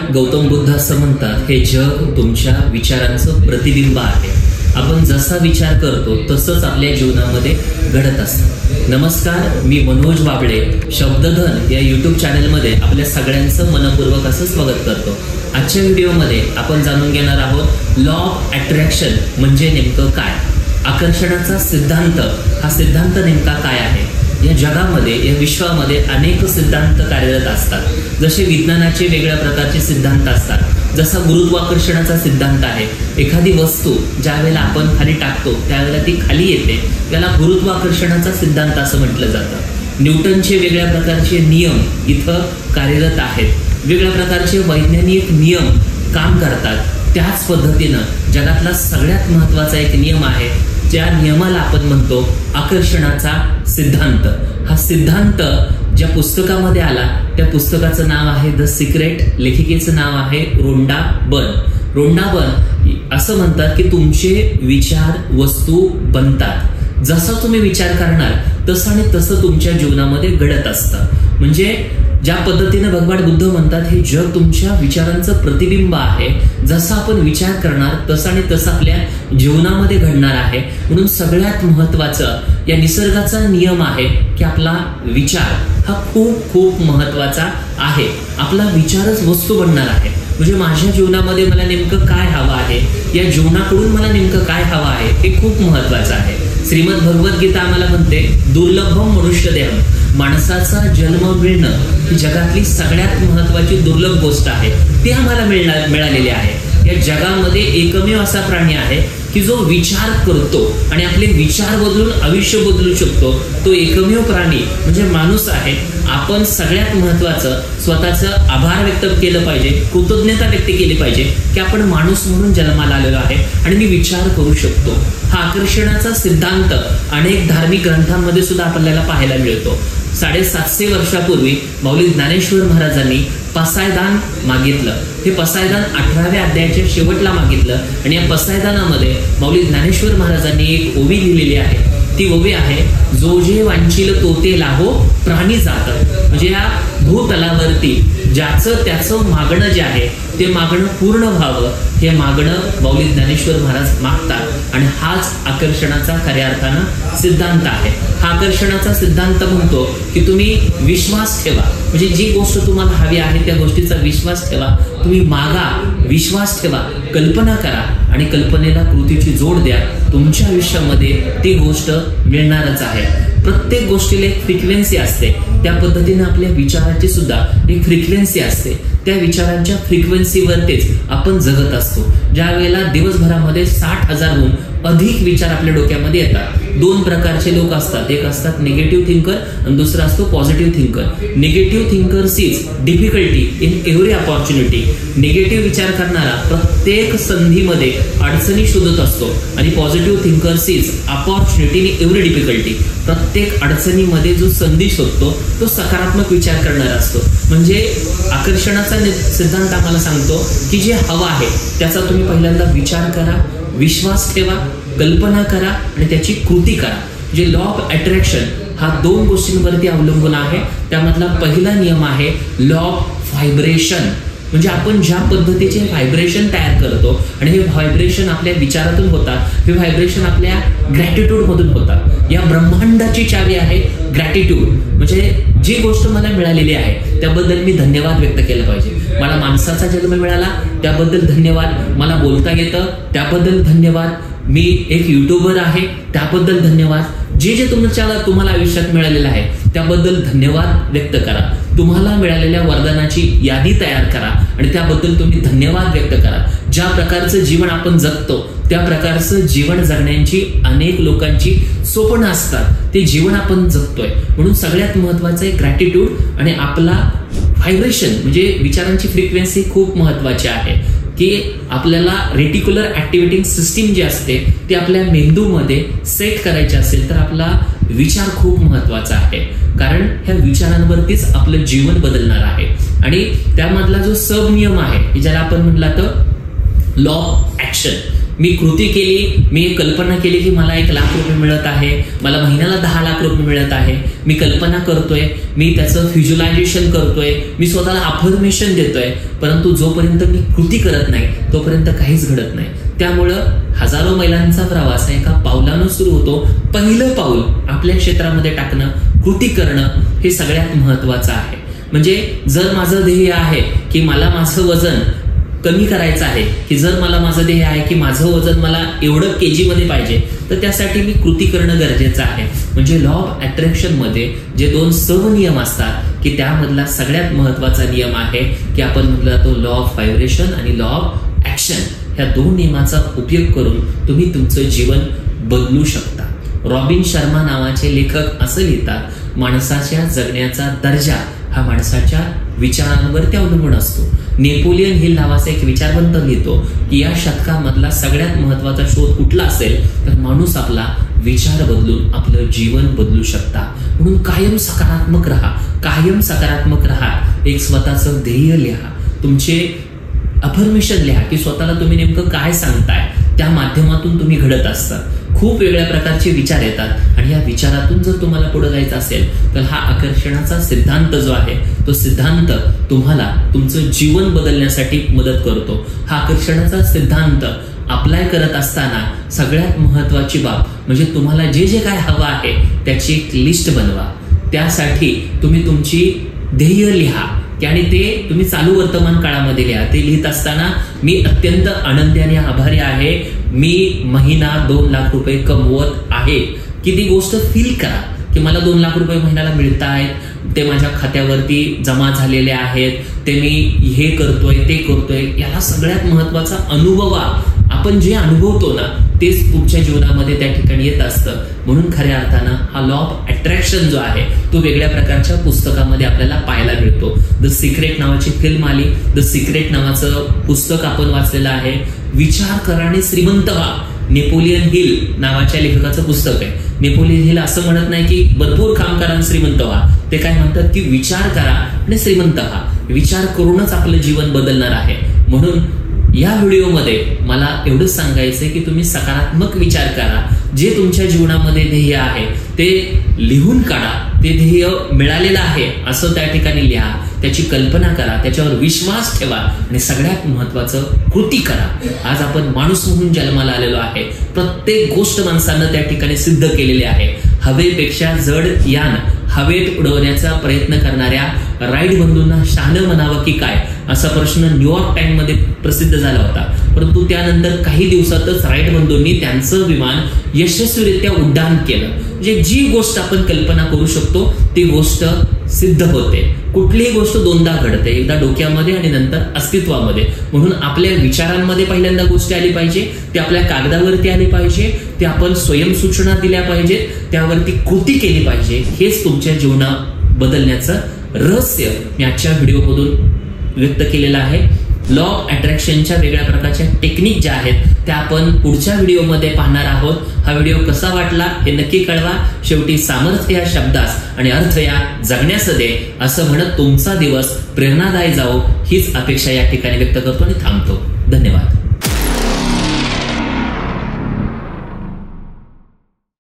गौतम बुद्ध असं म्हणतात, हे जग तुमच्या विचारांचं प्रतिबिंब आहे. आपण जसा विचार करतो तसंच आपल्या जीवनामध्ये घडत असतं. नमस्कार, मी मनोज वाबळे शब्दधन या यूट्यूब चॅनलमध्ये आपल्या सगळ्यांचं मनपूर्वक असं स्वागत करतो. आजच्या व्हिडिओमध्ये आपण जाणून घेणार आहोत लॉ ऑफ अट्रॅक्शन म्हणजे नेमकं काय, आकर्षणाचा सिद्धांत हा सिद्धांत नेमका काय आहे. या जगामध्ये, या विश्वामध्ये अनेक सिद्धांत कार्यरत असतात. जसे विज्ञानाचे वेगळ्या प्रकारचे सिद्धांत असतात, जसा गुरुत्वाकर्षणाचा सिद्धांत आहे. एखादी वस्तू ज्या वेळेला आपण खाली टाकतो त्यावेळेला ती खाली येते, त्याला गुरुत्वाकर्षणाचा सिद्धांत असं म्हटलं जातं. न्यूटनचे वेगळ्या प्रकारचे नियम इथं कार्यरत आहेत. वेगळ्या प्रकारचे वैज्ञानिक नियम काम करतात. त्याच पद्धतीनं जगातला सगळ्यात महत्त्वाचा एक नियम आहे, ज्या नियमाला आपण म्हणतो आकर्षणाचा सिद्धांत. हा सिद्धांत ज्या पुस्तकामध्ये आला त्या पुस्तकाचं नाव आहे द सिक्रेट. लेखिकेचं नाव आहे रोंडा बर्न. रोंडा बर्न असं म्हणतात की तुमचे विचार वस्तू बनतात. जसा तुम्ही विचार करणार तसं आणि तसं तुमच्या जीवनामध्ये घडत असतं. म्हणजे ज्या पद्धतीने भगवान बुद्ध म्हणतात, हे जग तुमच्या विचारांचं प्रतिबिंब आहे. जसा आपण विचार करणार तसं आणि तसं आपल्या जीवनामध्ये घडणार आहे. म्हणून सगळ्यात महत्वाचं या निसर्गाचा नियम आहे की आपला विचार हा खूप खूप महत्वाचा आहे. आपला विचारच वस्तू बनणार आहे. म्हणजे माझ्या जीवनामध्ये मला नेमकं काय हवं आहे, या जीवनाकडून मला नेमकं काय हवं आहे हे खूप महत्वाचं आहे. श्रीमद भगवद्गीता आम्हाला म्हणते, दुर्लभम मनुष्य देह, माणसाचा जन्म मिळणं ही जगातली सगळ्यात महत्वाची दुर्लभ गोष्ट आहे. ती आम्हाला मिळालेली आहे. या जगामध्ये एकमेव असा प्राणी आहे की जो विचार करतो आणि आपले विचार बदलून आयुष्य बदलू शकतो. तो एकमेव प्राणी म्हणजे माणूस आहे. आपण सगळ्यात महत्वाचं स्वतःचं आभार व्यक्त केलं पाहिजे, कृतज्ञता व्यक्त केली पाहिजे की आपण माणूस म्हणून जन्माला आलेलो आहे आणि मी विचार करू शकतो. हा आकर्षणाचा सिद्धांत अनेक धार्मिक ग्रंथांमध्ये सुद्धा आपल्याला पाहायला मिळतो. 750 वर्षापूर्वी माऊली ज्ञानेश्वर महाराजांनी पसायदान मागितलं. हे पसायदान 18व्या अध्यायाच्या शेवटला मागितलं आणि या पसायदानामध्ये माऊली ज्ञानेश्वर महाराजांनी एक ओवी लिहिलेली आहे. ती ओवी आहे, जो जे वांछील तो ते लाहो प्राणी जात. म्हणजे या भूतलावरती ज्याचं त्याचं मागणं जे आहे ते मागणं पूर्ण व्हावं, हे मागणं माऊली ज्ञानेश्वर महाराज मागतात. आणि हाच आकर्षणाचा खऱ्या अर्थानं सिद्धांत आहे. हा आकर्षणाचा सिद्धांत म्हणतो की तुम्ही विश्वास ठेवा. म्हणजे जी गोष्ट तुम्हाला हवी आहे त्या गोष्टीचा विश्वास ठेवा. तुम्ही मागा, विश्वास ठेवा, कल्पना करा आणि कल्पनेला कृतीची जोड द्या. तुमच्या आयुष्यामध्ये ती गोष्ट मिळणारच आहे. प्रत्येक गोष्टीला एक फ्रिक्वेन्सी असते. त्या पद्धतीने आपल्या विचाराची सुद्धा एक फ्रिक्वेन्सी असते. त्या विचारांच्या फ्रिक्वेन्सीवरतीच आपण जगत असतो. ज्या वेळेला दिवसभरामध्ये 60,000हून अधिक विचार आपल्या डोक्यामध्ये येतात. दोन प्रकारचे लोक असतात. एक असतात निगेटिव्ह थिंकर आणि दुसरा असतो positive thinker. Negative thinker sees difficulty in every opportunity. Negative विचार करणारा प्रत्येक संधीमध्ये अडचणी शोधत असतो आणि positive thinker sees opportunity in every difficulty. प्रत्येक अडचणीमध्ये जो संधी शोधतो तो सकारात्मक विचार करणारा असतो. म्हणजे आकर्षणाचा सिद्धांत आम्हाला सांगतो की जे हवं आहे त्याचा तुम्ही पहिल्यांदा विचार करा, विश्वास ठेवा, कल्पना करा आणि त्याची कृती करा. जे लॉ ऑफ अट्रॅक्शन हा दोन गोष्टींवरती अवलंबून आहे. त्यामधला पहिला नियम आहे लॉ ऑफ व्हायब्रेशन. म्हणजे आपण ज्या पद्धतीचे व्हायब्रेशन तयार करतो आणि हे व्हायब्रेशन आपल्या विचारातून होतात, हे व्हायब्रेशन आपल्या ग्रॅटिट्यूड मधून होतात. या ब्रह्मांडाची चावी आहे ग्रॅटिट्यूड. म्हणजे जी गोष्ट मला मिळालेली आहे त्याबद्दल मी धन्यवाद व्यक्त केलं पाहिजे. मला माणसाचा जन्म मिळाला त्याबद्दल धन्यवाद. मला बोलता येतं त्याबद्दल धन्यवाद. मी एक युट्यूबर आहे त्याबद्दल धन्यवाद. जे जे तुम्हाला आयुष्यात मिळालेलं आहे त्याबद्दल धन्यवाद व्यक्त करा. तुम्हाला मिळालेल्या वरदानाची यादी तयार करा आणि त्याबद्दल तुम्ही धन्यवाद व्यक्त करा. ज्या प्रकारचं जीवन आपण जगतो त्या प्रकारचं जीवन जगण्याची अनेक लोकांची स्वप्न असतात. ते जीवन आपण जगतोय. म्हणून सगळ्यात महत्वाचं आहे ग्रॅटिट्यूड आणि आपला व्हायब्रेशन म्हणजे विचारांची फ्रिक्वेन्सी खूप महत्वाची आहे. की आपल्याला रेटिक्युलर ऍक्टिव्हिटिंग सिस्टीम जी असते ती आपल्या मेंदूमध्ये सेट करायची असेल तर आपला विचार खूप महत्वाचा आहे. कारण ह्या विचारांवरतीच आपलं जीवन बदलणार आहे. आणि त्यामधला जो सब नियम आहे ज्याला आपण म्हटलं तर लॉ ऑफ ऍक्शन. मी कृती केली, मी एक कल्पना केली की मला 1 लाख रुपये मिळत आहे, मला महिन्याला 10 लाख रुपये मिळत आहे, मी कल्पना करतोय, मी त्याचं व्हिज्युअलायझेशन करतोय, मी स्वतःला अफर्मेशन देतोय, परंतु जोपर्यंत मी कृती करत नाही तोपर्यंत काहीच घडत नाही. त्यामुळं हजारो मैलांचा प्रवास एका पावलानं सुरू होतो. पहिलं पाऊल आपल्या क्षेत्रामध्ये टाकणं, कृती करणं हे सगळ्यात महत्वाचं आहे. म्हणजे जर माझं ध्येय आहे की मला माझं वजन कमी करायचं आहे, की जर मला माझं ध्येय आहे की माझं वजन मला एवढं केजी मध्ये पाहिजे, तर त्यासाठी मी कृती करणं गरजेचं आहे. म्हणजे लॉ ऑफ अट्रॅक्शन मध्ये जे 2 सहनियम असतात की त्यामधला सगळ्यात महत्वाचा नियम आहे की आपण म्हटलं जातो लॉ ऑफ व्हायब्रेशन आणि लॉ ऑफ ऍक्शन. ह्या 2 नियमाचा उपयोग करून तुम्ही तुमचं जीवन बदलू शकता. रॉबिन शर्मा नावाचे लेखक असं लिहितात, माणसाच्या जगण्याचा दर्जा हा माणसाच्या विचारांवरती अवलंबून असतो. नेपोलियन हिल नावाचा एक विचारवंत लिहितो की या शतकामधला सगळ्यात महत्वाचा शोध कुठला असेल तर माणूस आपला विचार बदलून आपलं जीवन बदलू शकता. म्हणून कायम सकारात्मक राहा, कायम सकारात्मक राहा. एक स्वतःचं ध्येय लिहा, तुमचे अफर्मेशन लिहा की स्वतःला तुम्ही नेमकं काय सांगताय, त्या माध्यमातून तुम्ही घडत असता. खूप वेगळ्या प्रकारचे विचार येतात आणि या विचारातून जर तुम्हाला पुढे जायचं असेल तर हा आकर्षणाचा सिद्धांत जो आहे तो सिद्धांत तुम्हाला तुमचं जीवन बदलण्यासाठी मदत करतो. हा आकर्षणाचा सिद्धांत अप्लाय करत असताना सगळ्यात महत्वाची बाब म्हणजे तुम्हाला जे जे काय हवं आहे त्याची एक लिस्ट बनवा. त्यासाठी तुम्ही तुमची ध्येय लिहा आणि ते तुम्ही चालू वर्तमान काळामध्ये लिहा. ते लिहित असताना मी अत्यंत आनंदी आणि आभारी आहे, मी महिना 2 लाख रुपये कमवत आहे, की ती गोष्ट फील करा की मला 2 लाख रुपये महिन्याला मिळत आहेत, ते माझ्या खात्यावरती जमा झालेले आहेत, ते मी हे करतोय ते करतोय. याला सगळ्यात महत्वाचा अनुभवा. आपण जे अनुभवतो ना तेच तुमच्या जीवनामध्ये त्या ठिकाणी येत असतं. म्हणून खऱ्या अर्थानं हा लॉ ऑफ अट्रॅक्शन जो आहे तो वेगळ्या प्रकारच्या पुस्तकामध्ये आपल्याला पाहायला मिळतो. द सिक्रेट नावाची फिल्म आली, द सिक्रेट नावाचं पुस्तक आपण वाचलेलं आहे. विचार करा आणि श्रीमंत व्हा, नेपोलियन हिल नावाच्या लेखकाचं पुस्तक आहे. नेपोलियन हिल असं म्हणत नाही की भरपूर काम करा आणि श्रीमंत व्हा, ते काय म्हणतात की विचार करा आणि श्रीमंत व्हा. विचार करूनच आपलं जीवन बदलणार आहे. म्हणून या व्हिडिओमध्ये मला एवढंच सांगायचंय की तुम्ही सकारात्मक विचार करा. जे तुमच्या जीवनामध्ये ध्येय आहे ते लिहून काढा. ते ध्येय मिळालेलं आहे असं त्या ठिकाणी लिहा, त्याची कल्पना करा, त्याच्यावर विश्वास ठेवा आणि सगळ्यात महत्वाचं कृती करा. आज आपण माणूस म्हणून जन्माला आलेलो आहे. प्रत्येक गोष्ट माणसानं त्या ठिकाणी सिद्ध केलेली आहे. हवेपेक्षा जड यान हवेत उडवण्याचा प्रयत्न करणाऱ्या राईट बंधूंना शहाणं म्हणावं की काय असा प्रश्न न्यूयॉर्क टाइम मध्ये प्रसिद्ध झाला होता. परंतु त्यानंतर काही दिवसातच राईट बंधूंनी त्यांचं विमान यशस्वीरित्या उड्डाण केलं. म्हणजे जी गोष्ट आपण कल्पना करू शकतो ती गोष्ट सिद्ध होते. कुठलीही गोष्ट 2दा घडते, एकदा डोक्यामध्ये आणि नंतर अस्तित्वामध्ये. म्हणून आपल्या विचारांमध्ये पहिल्यांदा गोष्टी आली पाहिजे, ते आपल्या कागदावरती आली पाहिजे, ते आपण स्वयंसूचना दिल्या पाहिजेत, त्यावरती कृती केली पाहिजे. हेच तुमच्या जीवनात बदलण्याचं रहस्य मी आजच्या व्हिडिओमधून व्यक्त केलेलं आहे. लॉ ऑफ अट्रॅक्शनच्या वेगळ्या प्रकारच्या टेक्निक ज्या आहेत त्या आपण पुढच्या व्हिडिओमध्ये पाहणार आहोत. हा व्हिडिओ कसा वाटला हे नक्की कळवा. शेवटी सामर्थ्य या शब्दास आणि अर्थ या जगण्यास दे असं म्हणत तुमचा दिवस प्रेरणादायी जावो हीच अपेक्षा या ठिकाणी व्यक्त करतो आणि थांबतो. धन्यवाद.